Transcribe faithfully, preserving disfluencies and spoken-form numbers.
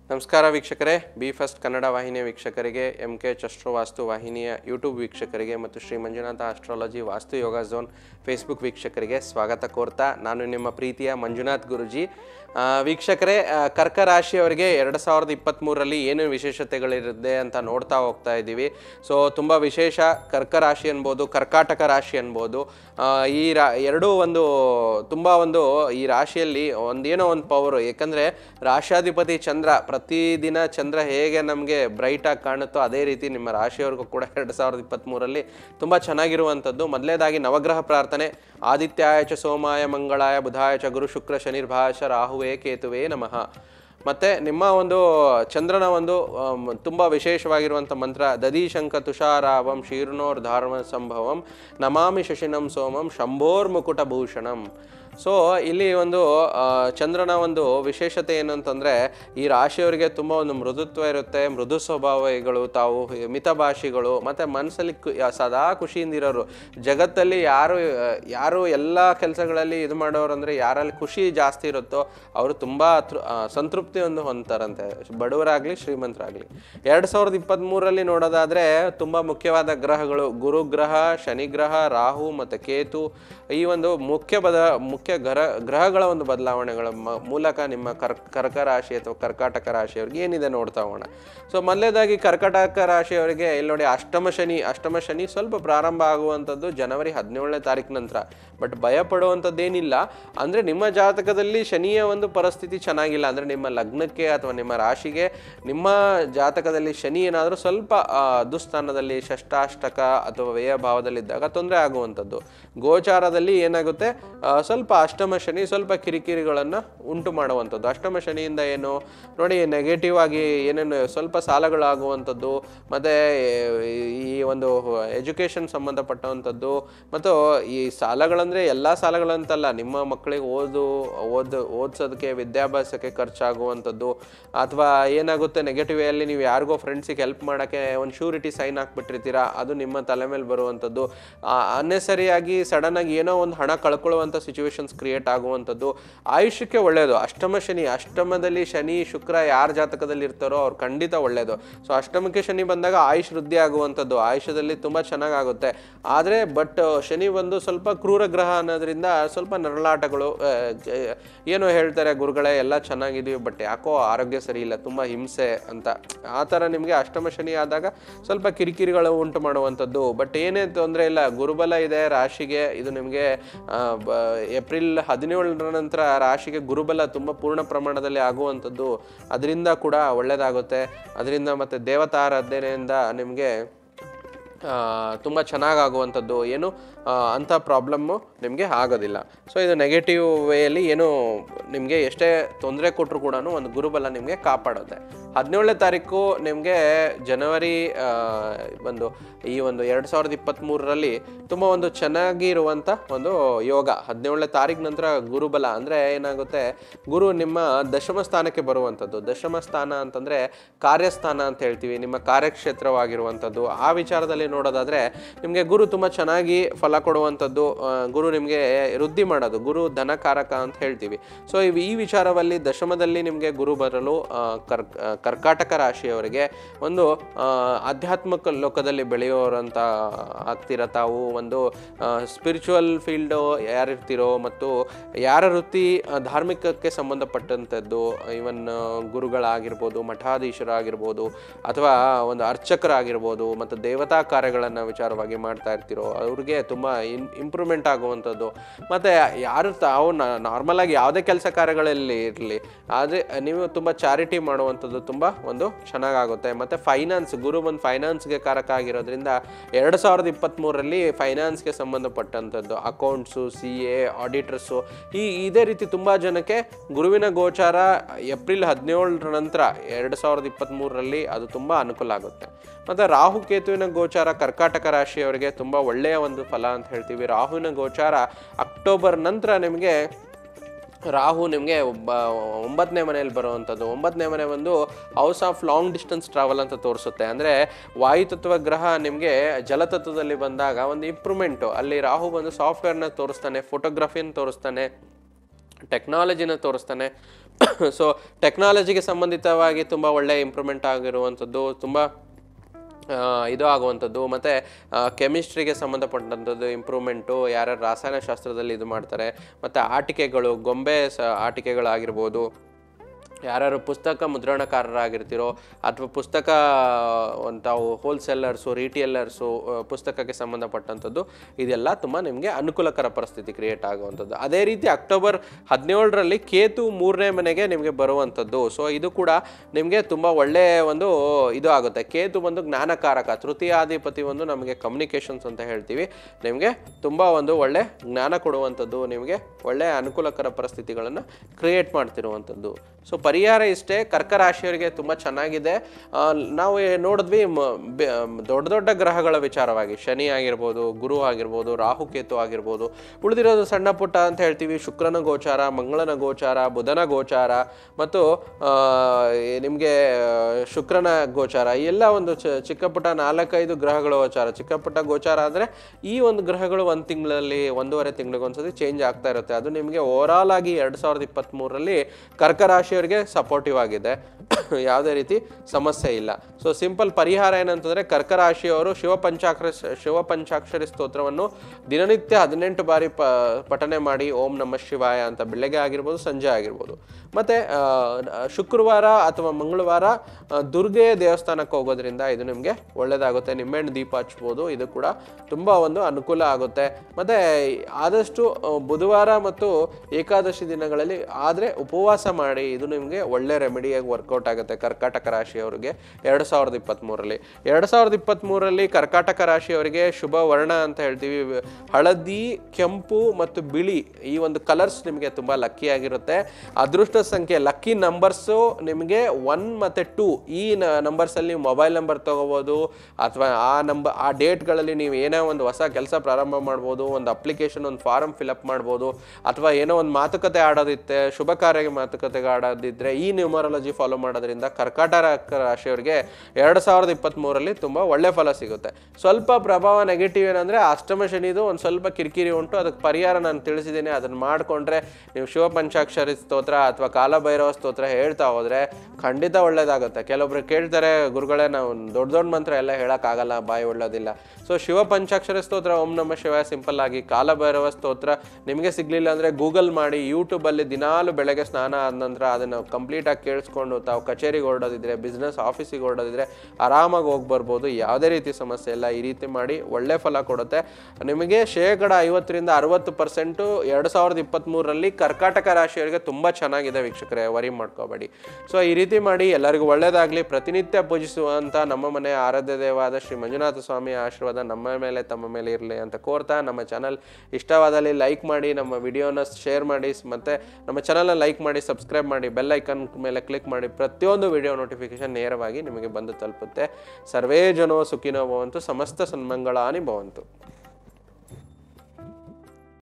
ನಮಸ್ಕಾರ ವೀಕ್ಷಕರೇ, B first Kannada ವಾಹಿನಿಯ ವೀಕ್ಷಕರಿಗೆ, ಎಂ ಕೆ ಚಸ್ಟ್ರೋ ವಾಸ್ತು ವಾಹಿನಿಯ ಯೂಟ್ಯೂಬ್ ವೀಕ್ಷಕರಿಗೆ ಮತ್ತು Shri Manjunatha astrology vastu yoga zone Facebook ವೀಕ್ಷಕರಿಗೆ ಸ್ವಾಗತ ಕೋರ್ತಾ ನಾನು ನಿಮ್ಮ ಪ್ರೀತಿಯ ಮಂಜುನಾಥ್ ಗುರುಜಿ. ವೀಕ್ಷಕರೇ, ಕರ್ಕ ರಾಶಿಯವರಿಗೆ ಎರಡು ಸಾವಿರದ ಇಪ್ಪತ್ತ್ಮೂರರಲ್ಲಿ ಏನು ವಿಶೇಷತೆಗಳಿರುತ್ತೆ ಅಂತ ನೋಡ್ತಾ ಹೋಗ್ತಾ ಇದ್ದೀವಿ. ಸೊ ತುಂಬ ವಿಶೇಷ ಕರ್ಕ ರಾಶಿ ಅನ್ಬೋದು, ಕರ್ಕಾಟಕ ರಾಶಿ ಅನ್ಬೋದು. ಈ ರಾ ಎರಡೂ ಒಂದು ತುಂಬ ಒಂದು ಈ ರಾಶಿಯಲ್ಲಿ ಒಂದೇನೋ ಒಂದು ಪವರು, ಏಕೆಂದರೆ ರಾಶ್ಯಾಧಿಪತಿ ಚಂದ್ರ, ಪ್ರತಿದಿನ ಚಂದ್ರ ಹೇಗೆ ನಮಗೆ ಬ್ರೈಟಾಗಿ ಕಾಣುತ್ತೋ ಅದೇ ರೀತಿ ನಿಮ್ಮ ರಾಶಿಯವ್ರಿಗೂ ಕೂಡ ಎರಡು ಸಾವಿರದ ಇಪ್ಪತ್ತ್ಮೂರರಲ್ಲಿ ತುಂಬ ಚೆನ್ನಾಗಿರುವಂಥದ್ದು. ಮೊದಲೇದಾಗಿ ನವಗ್ರಹ ಪ್ರಾರ್ಥನೆ. ಆದಿತ್ಯಾಯ ಚ ಸೋಮಾಯ ಮಂಗಳಾಯ ಬುಧಾಯ ಚ ಗುರು ಶುಕ್ರ ಶನಿರ್ಭಾಷ ರಾಹುವೇ ಕೇತುವೇ ನಮಃ. ಮತ್ತು ನಿಮ್ಮ ಒಂದು ಚಂದ್ರನ ಒಂದು ತುಂಬ ವಿಶೇಷವಾಗಿರುವಂಥ ಮಂತ್ರ, ದದೀಶಂಕ ತುಷಾರಾವಂ ಶೀರ್ಣೋರ್ ಧಾರ್ಮ ಸಂಭವಂ ನಮಾಮಿ ಶಶಿನಂ ಸೋಮಂ ಶಂಭೋರ್ ಮುಕುಟ ಭೂಷಣಂ. ಸೊ ಇಲ್ಲಿ ಒಂದು ಚಂದ್ರನ ಒಂದು ವಿಶೇಷತೆ ಏನು ಅಂತಂದರೆ, ಈ ರಾಶಿಯವರಿಗೆ ತುಂಬ ಒಂದು ಮೃದುತ್ವ ಇರುತ್ತೆ, ಮೃದು ಸ್ವಭಾವಗಳು, ತಾವು ಮಿತಭಾಷಿಗಳು, ಮತ್ತು ಮನಸ್ಸಲ್ಲಿ ಕು ಸದಾ ಖುಷಿಯಿಂದಿರೋರು. ಜಗತ್ತಲ್ಲಿ ಯಾರು ಯಾರು ಎಲ್ಲ ಕೆಲಸಗಳಲ್ಲಿ ಇದು ಮಾಡೋರು ಅಂದರೆ, ಯಾರಲ್ಲಿ ಖುಷಿ ಜಾಸ್ತಿ ಇರುತ್ತೋ ಅವರು ತುಂಬ ಸಂತೃಪ್ತಿ ಒಂದು ಹೊಂದ್ತಾರಂತೆ, ಬಡವರಾಗಲಿ ಶ್ರೀಮಂತರಾಗಲಿ. ಎರಡು ಸಾವಿರದ ಇಪ್ಪತ್ತ್ಮೂರರಲ್ಲಿ ನೋಡೋದಾದರೆ ತುಂಬ ಮುಖ್ಯವಾದ ಗ್ರಹಗಳು ಗುರುಗ್ರಹ, ಶನಿಗ್ರಹ, ರಾಹು ಮತ್ತು ಕೇತು, ಈ ಒಂದು ಮುಖ್ಯ ಬದ ಮುಖ್ಯ ಗ್ರಹ ಗ್ರಹಗಳ ಒಂದು ಬದಲಾವಣೆಗಳ ಮೂಲಕ ನಿಮ್ಮ ಕರ್ ಕರ್ಕ ರಾಶಿ ಅಥವಾ ಕರ್ಕಾಟಕ ರಾಶಿಯವ್ರಿಗೆ ಏನಿದೆ ನೋಡ್ತಾ ಹೋಗೋಣ. ಸೊ ಮೊದಲೇದಾಗಿ ಕರ್ಕಾಟಕ ರಾಶಿಯವರಿಗೆ ಇಲ್ಲಿ ನೋಡಿ, ಅಷ್ಟಮ ಶನಿ ಅಷ್ಟಮ ಶನಿ ಸ್ವಲ್ಪ ಪ್ರಾರಂಭ ಆಗುವಂಥದ್ದು ಜನವರಿ ಹದಿನೇಳನೇ ತಾರೀಕು ನಂತರ. ಬಟ್ ಭಯ ಪಡುವಂಥದ್ದೇನಿಲ್ಲ. ಅಂದರೆ ನಿಮ್ಮ ಜಾತಕದಲ್ಲಿ ಶನಿಯ ಒಂದು ಪರಿಸ್ಥಿತಿ ಚೆನ್ನಾಗಿಲ್ಲ ಅಂದರೆ, ನಿಮ್ಮ ಲಗ್ನಕ್ಕೆ ಅಥವಾ ನಿಮ್ಮ ರಾಶಿಗೆ ನಿಮ್ಮ ಜಾತಕದಲ್ಲಿ ಶನಿ ಏನಾದರೂ ಸ್ವಲ್ಪ ದುಸ್ಥಾನದಲ್ಲಿ ಷಷ್ಟಾಷ್ಟಕ ಅಥವಾ ವ್ಯಯ ಭಾವದಲ್ಲಿದ್ದಾಗ ತೊಂದರೆ ಆಗುವಂಥದ್ದು. ಗೋಚಾರದಲ್ಲಿ ಏನಾಗುತ್ತೆ, ಸ್ವಲ್ಪ ಅಷ್ಟಮ ಶನಿ ಸ್ವಲ್ಪ ಕಿರಿಕಿರಿಗಳನ್ನು ಉಂಟು ಮಾಡುವಂಥದ್ದು. ಅಷ್ಟಮ ಶನಿಯಿಂದ ಏನು ನೋಡಿ, ನೆಗೆಟಿವ್ ಆಗಿ ಏನೇನು ಸ್ವಲ್ಪ ಸಾಲಗಳಾಗುವಂಥದ್ದು, ಮತ್ತು ಈ ಒಂದು ಎಜುಕೇಷನ್ ಸಂಬಂಧಪಟ್ಟಂಥದ್ದು, ಮತ್ತು ಈ ಸಾಲಗಳಂದರೆ ಎಲ್ಲ ಸಾಲಗಳಂತಲ್ಲ, ನಿಮ್ಮ ಮಕ್ಕಳಿಗೆ ಓದು ಓದು ಓದಿಸೋದಕ್ಕೆ ವಿದ್ಯಾಭ್ಯಾಸಕ್ಕೆ ಖರ್ಚಾಗುವಂಥದ್ದು, ಅಥವಾ ಏನಾಗುತ್ತೆ ನೆಗೆಟಿವ್ ಅಲ್ಲಿ ನೀವು ಯಾರಿಗೋ ಫ್ರೆಂಡ್ಸಿಗೆ ಹೆಲ್ಪ್ ಮಾಡೋಕ್ಕೆ ಒಂದು ಶ್ಯೂರಿಟಿ ಸೈನ್ ಹಾಕ್ಬಿಟ್ಟಿರ್ತೀರಾ, ಅದು ನಿಮ್ಮ ತಲೆ ಮೇಲೆ ಬರುವಂಥದ್ದು. ಅನ್ನೆಸರಿಯಾಗಿ ಸಡನ್ನಾಗಿ ಏನೋ ಒಂದು ಹಣ ಕಳ್ಕೊಳ್ಳುವಂಥ ಸಿಚುವೇಶನ್ಸ್ ಕ್ರಿಯೇಟ್ ಆಗುವಂಥದ್ದು. ಆಯುಷ್ಯಕ್ಕೆ ಒಳ್ಳೆಯದು ಅಷ್ಟಮ ಶನಿ. ಅಷ್ಟಮದಲ್ಲಿ ಶನಿ ಶುಕ್ರ ಯಾರ ಜಾತಕದಲ್ಲಿ ಇರ್ತಾರೋ ಅವ್ರು ಖಂಡಿತ ಒಳ್ಳೆಯದು. ಸೊ ಅಷ್ಟಮಕ್ಕೆ ಶನಿ ಬಂದಾಗ ಆಯುಷ್ ವೃದ್ಧಿ ಆಗುವಂಥದ್ದು, ಆಯುಷ್ಯದಲ್ಲಿ ತುಂಬ ಚೆನ್ನಾಗಾಗುತ್ತೆ. ಆದರೆ ಬಟ್ ಶನಿ ಒಂದು ಸ್ವಲ್ಪ ಕ್ರೂರ ಗ್ರಹ ಅನ್ನೋದ್ರಿಂದ ಸ್ವಲ್ಪ ನರಳಾಟಗಳು, ಏನೋ ಹೇಳ್ತಾರೆ ಗುರುಗಳೇ ಎಲ್ಲ ಚೆನ್ನಾಗಿದೀವಿ ಬಟ್ ಯಾಕೋ ಆರೋಗ್ಯ ಸರಿ ಇಲ್ಲ, ತುಂಬ ಹಿಂಸೆ ಅಂತ, ಆ ಥರ ನಿಮಗೆ ಅಷ್ಟಮ ಶನಿ ಆದಾಗ ಸ್ವಲ್ಪ ಕಿರಿಕಿರಿಗಳು ಉಂಟು ಮಾಡುವಂಥದ್ದು. ಬಟ್ ಏನೇ ತೊಂದರೆ ಇಲ್ಲ, ಗುರುಬಲ ಇದೆ ರಾಶಿಗೆ. ಇದು ನಿಮಗೆ ಏಪ್ರಿಲ್ ಹದಿನೇಳರ ನಂತರ ರಾಶಿಗೆ ಗುರುಬಲ ತುಂಬ ಪೂರ್ಣ ಪ್ರಮಾಣದಲ್ಲಿ ಆಗುವಂಥದ್ದು. ಅದರಿಂದ ಕೂಡ ಒಳ್ಳೆಯದಾಗುತ್ತೆ. ಅದರಿಂದ ಮತ್ತು ದೇವತಾರಾಧನೆಯಿಂದ ನಿಮಗೆ ತುಂಬ ಚೆನ್ನಾಗಾಗುವಂಥದ್ದು, ಏನು ಅಂಥ ಪ್ರಾಬ್ಲಮ್ಮು ನಿಮಗೆ ಆಗೋದಿಲ್ಲ. ಸೊ ಇದು ನೆಗೆಟಿವ್ ವೇಯಲ್ಲಿ ಏನು ನಿಮಗೆ ಎಷ್ಟೇ ತೊಂದರೆ ಕೊಟ್ಟರು ಕೂಡ ಒಂದು ಗುರುಬಲ ನಿಮಗೆ ಕಾಪಾಡುತ್ತೆ. ಹದಿನೇಳನೇ ತಾರೀಕು ನಿಮಗೆ ಜನವರಿ ಒಂದು ಈ ಒಂದು ಎರಡು ಸಾವಿರದ ಇಪ್ಪತ್ತ್ಮೂರರಲ್ಲಿ ತುಂಬ ಒಂದು ಚೆನ್ನಾಗಿರುವಂಥ ಒಂದು ಯೋಗ. ಹದಿನೇಳನೇ ತಾರೀಕು ನಂತರ ಗುರುಬಲ ಅಂದರೆ ಏನಾಗುತ್ತೆ, ಗುರು ನಿಮ್ಮ ದಶಮ ಸ್ಥಾನಕ್ಕೆ ಬರುವಂಥದ್ದು. ದಶಮ ಸ್ಥಾನ ಅಂತಂದರೆ ಕಾರ್ಯಸ್ಥಾನ ಅಂತ ಹೇಳ್ತೀವಿ, ನಿಮ್ಮ ಕಾರ್ಯಕ್ಷೇತ್ರವಾಗಿರುವಂಥದ್ದು. ಆ ವಿಚಾರದಲ್ಲಿ ನೋಡೋದಾದರೆ ನಿಮಗೆ ಗುರು ತುಂಬ ಚೆನ್ನಾಗಿ ಫಲ ಕೊಡುವಂಥದ್ದು. ಗುರು ನಿಮಗೆ ವೃದ್ಧಿ ಮಾಡೋದು, ಗುರು ಧನಕಾರಕ ಅಂತ ಹೇಳ್ತೀವಿ. ಸೊ ಈ ವಿಚಾರದಲ್ಲಿ ದಶಮದಲ್ಲಿ ನಿಮಗೆ ಗುರು ಬರಲು ಕರ್ ಕರ್ಕಾಟಕ ರಾಶಿಯವರಿಗೆ ಒಂದು ಆಧ್ಯಾತ್ಮಿಕ ಲೋಕದಲ್ಲಿ ಬೆಳೆಯೋರಂಥ ಆಗ್ತಿರ. ತಾವು ಒಂದು ಸ್ಪಿರಿಚುವಲ್ ಫೀಲ್ಡು ಯಾರಿರ್ತೀರೋ ಮತ್ತು ಯಾರ ವೃತ್ತಿ ಧಾರ್ಮಿಕಕ್ಕೆ ಸಂಬಂಧಪಟ್ಟಂಥದ್ದು, ಇವನ್ ಗುರುಗಳಾಗಿರ್ಬೋದು, ಮಠಾಧೀಶರಾಗಿರ್ಬೋದು, ಅಥವಾ ಒಂದು ಅರ್ಚಕರಾಗಿರ್ಬೋದು, ಮತ್ತು ದೇವತಾ ಕಾರ್ಯಗಳನ್ನು ವಿಚಾರವಾಗಿ ಮಾಡ್ತಾ ಇರ್ತೀರೋ ಅವ್ರಿಗೆ ತುಂಬ ಇನ್ ಇಂಪ್ರೂವ್ಮೆಂಟ್ ಆಗುವಂಥದ್ದು. ಮತ್ತು ಯಾರು ತಾವು ನಾರ್ಮಲ್ ಆಗಿ ಯಾವುದೇ ಕೆಲಸ ಕಾರ್ಯಗಳಲ್ಲಿ ಇರಲಿ, ಆದರೆ ನೀವು ತುಂಬ ಚಾರಿಟಿ ಮಾಡುವಂಥದ್ದು ತುಂಬ ಒಂದು ಚೆನ್ನಾಗಾಗುತ್ತೆ. ಮತ್ತು ಫೈನಾನ್ಸ್, ಗುರು ಒಂದು ಫೈನಾನ್ಸ್ಗೆ ಕಾರಕ ಆಗಿರೋದ್ರಿಂದ ಎರಡು ಸಾವಿರದ ಇಪ್ಪತ್ತ್ಮೂರರಲ್ಲಿ ಫೈನಾನ್ಸ್ಗೆ ಸಂಬಂಧಪಟ್ಟಂಥದ್ದು, ಅಕೌಂಟ್ಸು, ಸಿ ಎ, ಆಡಿಟರ್ಸು, ಈ ಇದೇ ರೀತಿ ತುಂಬ ಜನಕ್ಕೆ ಗುರುವಿನ ಗೋಚಾರ ಏಪ್ರಿಲ್ ಹದಿನೇಳರ ನಂತರ ಎರಡು ಸಾವಿರದ ಇಪ್ಪತ್ತ್ಮೂರರಲ್ಲಿ ಅದು ತುಂಬ ಅನುಕೂಲ ಆಗುತ್ತೆ. ಮತ್ತು ರಾಹು ಕೇತುವಿನ ಗೋಚಾರ ಕರ್ಕಾಟಕ ರಾಶಿಯವರಿಗೆ ತುಂಬ ಒಳ್ಳೆಯ ಒಂದು ಫಲ ಅಂತ ಹೇಳ್ತೀವಿ. ರಾಹುವಿನ ಗೋಚಾರ ಅಕ್ಟೋಬರ್ ನಂತರ ನಿಮಗೆ ರಾಹು ನಿಮಗೆ ಒಬ್ಬ ಒಂಬತ್ತನೇ ಮನೆಯಲ್ಲಿ ಬರುವಂಥದ್ದು. ಒಂಬತ್ತನೇ ಮನೆ ಒಂದು house of long distance travel ಅಂತ ತೋರಿಸುತ್ತೆ. ಅಂದರೆ ವಾಯುತತ್ವ ಗ್ರಹ ನಿಮಗೆ ಜಲತತ್ವದಲ್ಲಿ ಬಂದಾಗ ಒಂದು ಇಂಪ್ರೂವ್ಮೆಂಟು, ಅಲ್ಲಿ ರಾಹು ಬಂದು ಸಾಫ್ಟ್ವೇರ್ನ ತೋರಿಸ್ತಾನೆ, ಫೋಟೋಗ್ರಫಿಯನ್ನು ತೋರಿಸ್ತಾನೆ, ಟೆಕ್ನಾಲಜಿನ ತೋರಿಸ್ತಾನೆ. ಸೊ ಟೆಕ್ನಾಲಜಿಗೆ ಸಂಬಂಧಿತವಾಗಿ ತುಂಬ ಒಳ್ಳೆಯ ಇಂಪ್ರೂವ್ಮೆಂಟ್ ಆಗಿರುವಂಥದ್ದು, ತುಂಬ ಇದು ಆಗುವಂಥದ್ದು, ಮತ್ತು ಕೆಮಿಸ್ಟ್ರಿಗೆ ಸಂಬಂಧಪಟ್ಟಂಥದ್ದು ಇಂಪ್ರೂವ್ಮೆಂಟು, ಯಾರ್ಯಾರು ರಾಸಾಯನಶಾಸ್ತ್ರದಲ್ಲಿ ಇದು ಮಾಡ್ತಾರೆ, ಮತ್ತು ಆಟಿಕೆಗಳು, ಗೊಂಬೆ ಸ ಆಟಿಕೆಗಳಾಗಿರ್ಬೋದು, ಯಾರ್ಯಾರು ಪುಸ್ತಕ ಮುದ್ರಣಕಾರರಾಗಿರ್ತೀರೋ ಅಥವಾ ಪುಸ್ತಕ ತಾವು ಹೋಲ್ಸೇಲರ್ಸು, ರೀಟೇಲರ್ಸು, ಪುಸ್ತಕಕ್ಕೆ ಸಂಬಂಧಪಟ್ಟಂಥದ್ದು, ಇದೆಲ್ಲ ತುಂಬ ನಿಮಗೆ ಅನುಕೂಲಕರ ಪರಿಸ್ಥಿತಿ ಕ್ರಿಯೇಟ್ ಆಗುವಂಥದ್ದು. ಅದೇ ರೀತಿ ಅಕ್ಟೋಬರ್ ಹದಿನೇಳರಲ್ಲಿ ಕೇತು ಮೂರನೇ ಮನೆಗೆ ನಿಮಗೆ ಬರುವಂಥದ್ದು. ಸೊ ಇದು ಕೂಡ ನಿಮಗೆ ತುಂಬ ಒಳ್ಳೆಯ ಒಂದು ಇದು ಆಗುತ್ತೆ. ಕೇತು ಒಂದು ಜ್ಞಾನಕಾರಕ, ತೃತೀಯಾಧಿಪತಿ ಒಂದು ನಮಗೆ ಕಮ್ಯುನಿಕೇಷನ್ಸ್ ಅಂತ ಹೇಳ್ತೀವಿ. ನಿಮಗೆ ತುಂಬ ಒಂದು ಒಳ್ಳೆ ಜ್ಞಾನ ಕೊಡುವಂಥದ್ದು, ನಿಮಗೆ ಒಳ್ಳೆಯ ಅನುಕೂಲಕರ ಪರಿಸ್ಥಿತಿಗಳನ್ನು ಕ್ರಿಯೇಟ್ ಮಾಡ್ತಿರುವಂಥದ್ದು. ಸೊ ಪರಿಹಾರ ಇಷ್ಟೇ, ಕರ್ಕ ರಾಶಿಯವರಿಗೆ ತುಂಬ ಚೆನ್ನಾಗಿದೆ. ನಾವು ನೋಡಿದ್ವಿ ದೊಡ್ಡ ದೊಡ್ಡ ಗ್ರಹಗಳ ವಿಚಾರವಾಗಿ, ಶನಿ ಆಗಿರ್ಬೋದು, ಗುರು ಆಗಿರ್ಬೋದು, ರಾಹುಕೇತು ಆಗಿರ್ಬೋದು, ಉಳಿದಿರೋದು ಸಣ್ಣ ಪುಟ್ಟ ಅಂತ ಹೇಳ್ತೀವಿ, ಶುಕ್ರನ ಗೋಚಾರ, ಮಂಗಳನ ಗೋಚಾರ, ಬುಧನ ಗೋಚಾರ ಮತ್ತು ನಿಮಗೆ ಶುಕ್ರನ ಗೋಚಾರ, ಎಲ್ಲ ಒಂದು ಚಿಕ್ಕ ಪುಟ್ಟ ನಾಲ್ಕೈದು ಗ್ರಹಗಳ ಗೋಚಾರ. ಚಿಕ್ಕ ಪುಟ್ಟ ಗೋಚಾರ ಅಂದರೆ ಈ ಒಂದು ಗ್ರಹಗಳು ಒಂದು ತಿಂಗಳಲ್ಲಿ ಒಂದೂವರೆ ತಿಂಗಳಿಗೆ ಒಂದ್ಸತಿ ಚೇಂಜ್ ಆಗ್ತಾ ಇರುತ್ತೆ. ಅದು ನಿಮಗೆ ಓವರಾಲ್ ಆಗಿ ಎರಡು ಸಾವಿರದ ಇಪ್ಪತ್ತ್ಮೂರರಲ್ಲಿ ಕರ್ಕ ರಾಶಿಯವರಿಗೆ ಸಪೋರ್ಟಿವ್ ಆಗಿದೆ, ಯಾವುದೇ ರೀತಿ ಸಮಸ್ಯೆ ಇಲ್ಲ. ಸೊ ಸಿಂಪಲ್ ಪರಿಹಾರ ಏನಂತಂದರೆ, ಕರ್ಕ ರಾಶಿಯವರು ಶಿವ ಪಂಚಾಕ್ಷರ ಶಿವ ಪಂಚಾಕ್ಷರಿ ಸ್ತೋತ್ರವನ್ನು ದಿನನಿತ್ಯ ಹದಿನೆಂಟು ಬಾರಿ ಪ ಪಠನೆ ಮಾಡಿ, ಓಂ ನಮಃ ಶಿವಾಯ ಅಂತ ಬೆಳಗ್ಗೆ ಆಗಿರ್ಬೋದು, ಸಂಜೆ ಆಗಿರ್ಬೋದು. ಮತ್ತು ಶುಕ್ರವಾರ ಅಥವಾ ಮಂಗಳವಾರ ದುರ್ಗೆಯ ದೇವಸ್ಥಾನಕ್ಕೆ ಹೋಗೋದ್ರಿಂದ ಇದು ನಿಮಗೆ ಒಳ್ಳೆಯದಾಗುತ್ತೆ. ನಿಂಬೆಹಣ್ಣು ದೀಪ ಹಚ್ಬೋದು, ಇದು ಕೂಡ ತುಂಬ ಒಂದು ಅನುಕೂಲ ಆಗುತ್ತೆ. ಮತ್ತು ಆದಷ್ಟು ಬುಧವಾರ ಮತ್ತು ಏಕಾದಶಿ ದಿನಗಳಲ್ಲಿ ಆದರೆ ಉಪವಾಸ ಮಾಡಿ, ಇದು ನಿಮಗೆ ಒಳ್ಳೆ ರೆಮಿಡಿಯಾಗಿ ವರ್ಕೌಟ್ ಆಗುತ್ತೆ ಕರ್ಕಾಟಕ ರಾಶಿಯವರಿಗೆ ಎರಡು ಸಾವಿರದ ಇಪ್ಪತ್ತ್ಮೂರರಲ್ಲಿ. ಎರಡು ಸಾವಿರದ ಇಪ್ಪತ್ತ್ಮೂರರಲ್ಲಿ ಕರ್ಕಾಟಕ ರಾಶಿಯವರಿಗೆ ಶುಭ ವರ್ಣ ಅಂತ ಹೇಳ್ತೀವಿ, ಹಳದಿ, ಕೆಂಪು ಮತ್ತು ಬಿಳಿ, ಈ ಒಂದು ಕಲರ್ಸ್ ನಿಮಗೆ ತುಂಬ ಲಕ್ಕಿ ಆಗಿರುತ್ತೆ. ಅದೃಷ್ಟ ಸಂಖ್ಯೆ, ಲಕ್ಕಿ ನಂಬರ್ಸು ನಿಮಗೆ ಒನ್ ಮತ್ತು ಟೂ, ಈ ನಂಬರ್ಸಲ್ಲಿ ನೀವು ಮೊಬೈಲ್ ನಂಬರ್ ತೊಗೋಬೋದು, ಅಥವಾ ಆ ನಂಬರ್ ಆ ಡೇಟ್ಗಳಲ್ಲಿ ನೀವು ಏನೋ ಒಂದು ಹೊಸ ಕೆಲಸ ಪ್ರಾರಂಭ ಮಾಡ್ಬೋದು, ಒಂದು ಅಪ್ಲಿಕೇಶನ್, ಒಂದು ಫಾರಮ್ ಫಿಲಪ್ ಮಾಡ್ಬೋದು, ಅಥವಾ ಏನೋ ಒಂದು ಮಾತುಕತೆ ಆಡೋದಿತ್ತೆ, ಶುಭ ಕಾರ್ಯ ಮಾತುಕತೆಗೆ ಆಡೋದಿದ್ದರೆ ಈ ನ್ಯೂಮರಾಲಜಿ ಫಾಲೋ ಮಾಡೋದ್ರಿಂದ ಕರ್ಕಾಟಕ ರಾಶಿಯವರಿಗೆ ಎರಡು ಸಾವಿರದ ಇಪ್ಪತ್ತ್ಮೂರರಲ್ಲಿ ತುಂಬ ಒಳ್ಳೆ ಫಲ ಸಿಗುತ್ತೆ. ಸ್ವಲ್ಪ ಪ್ರಭಾವ ನೆಗೆಟಿವ್ ಏನಂದರೆ ಅಷ್ಟಮ ಶನಿದು ಒಂದು ಸ್ವಲ್ಪ ಕಿರಿಕಿರಿ ಉಂಟು. ಅದಕ್ಕೆ ಪರಿಹಾರ ನಾನು ತಿಳಿಸಿದ್ದೀನಿ, ಅದನ್ನು ಮಾಡಿಕೊಂಡ್ರೆ ನೀವು ಶಿವ ಪಂಚಾಕ್ಷರಿ ಸ್ತೋತ್ರ ಅಥವಾ ಕಾಲಭೈರವ ಸ್ತೋತ್ರ ಹೇಳ್ತಾ ಹೋದರೆ ಖಂಡಿತ ಒಳ್ಳೇದಾಗುತ್ತೆ. ಕೆಲವೊಬ್ರು ಕೇಳ್ತಾರೆ, ಗುರುಗಳೇ ನಾವು ದೊಡ್ಡ ದೊಡ್ಡ ಮಂತ್ರ ಎಲ್ಲ ಹೇಳೋಕ್ಕಾಗಲ್ಲ, ಬಾಯಿ ಒಳ್ಳೋದಿಲ್ಲ. ಸೊ ಶಿವ ಪಂಚಾಕ್ಷರಿ ಸ್ತೋತ್ರ, ಓಂ ನಮಃ ಶಿವಾಯ ಸಿಂಪಲ್ ಆಗಿ, ಕಾಲಭೈರವ ಸ್ತೋತ್ರ ನಿಮಗೆ ಸಿಗಲಿಲ್ಲ ಅಂದರೆ ಗೂಗಲ್ ಮಾಡಿ, ಯೂಟ್ಯೂಬಲ್ಲಿ ದಿನಾಲು ಬೆಳಗ್ಗೆ ಸ್ನಾನ ಆದ ನಂತರ ಅದನ್ನು ಕಂಪ್ಲೀಟಾಗಿ ಕೇಳಿಸ್ಕೊಂಡು ತಾವು ಕಚೇರಿಗೆ ಹೊರಡೋದಿದ್ರೆ, ಬಿಸ್ನೆಸ್ ಆಫೀಸಿಗೆ ಹೊರಡೋದಿದ್ರೆ ಆರಾಮಾಗಿ ಹೋಗಿ ಬರ್ಬೋದು, ಯಾವುದೇ ರೀತಿ ಸಮಸ್ಯೆ ಇಲ್ಲ. ಈ ರೀತಿ ಮಾಡಿ ಒಳ್ಳೆ ಫಲ ಕೊಡುತ್ತೆ ನಿಮಗೆ. ಶೇಕಡ ಐವತ್ತರಿಂದ ಅರವತ್ತು ಪರ್ಸೆಂಟು ಎರಡು ಸಾವಿರದ ಇಪ್ಪತ್ತ್ಮೂರರಲ್ಲಿ ಕರ್ಕಾಟಕ ರಾಶಿಯವರಿಗೆ ತುಂಬ ಚೆನ್ನಾಗಿದೆ ವೀಕ್ಷಕರೇ, ವರಿ ಮಾಡ್ಕೋಬೇಡಿ. ಸೊ ಈ ರೀತಿ ಮಾಡಿ ಎಲ್ಲರಿಗೂ ಒಳ್ಳೆಯದಾಗಲಿ. ಪ್ರತಿನಿತ್ಯ ಪೂಜಿಸುವಂಥ ನಮ್ಮ ಮನೆಯ ಆರಾಧ್ಯ ದೇವಾದ ಶ್ರೀ ಮಂಜುನಾಥ ಸ್ವಾಮಿಯ ಆಶೀರ್ವಾದ ನಮ್ಮ ಮೇಲೆ ತಮ್ಮ ಮೇಲೆ ಇರಲಿ ಅಂತ ಕೋರ್ತಾ, ನಮ್ಮ ಚಾನಲ್ ಇಷ್ಟವಾದಲ್ಲಿ ಲೈಕ್ ಮಾಡಿ, ನಮ್ಮ ವಿಡಿಯೋನ ಶೇರ್ ಮಾಡಿ, ಮತ್ತು ನಮ್ಮ ಚಾನಲ್ನ ಲೈಕ್ ಮಾಡಿ, ಸಬ್ಸ್ಕ್ರೈಬ್ ಮಾಡಿ, ಬೆಲ್ ಐಕನ್ ಮೇಲೆ ಕ್ಲಿಕ್ ಮಾಡಿ. ಪ್ರತಿಯೊಂದು ವಿಡಿಯೋ ನೋಟಿಫಿಕೇಶನ್ ನೇರವಾಗಿ ನಿಮಗೆ ಬಂದು ತಲುಪುತ್ತೆ. ಸರ್ವೇ ಜನೋ ಸುಖಿನೋ ಭವಂತು, ಸಮಸ್ತ ಸನ್ಮಂಗಳಾನಿ ಭವಂತು.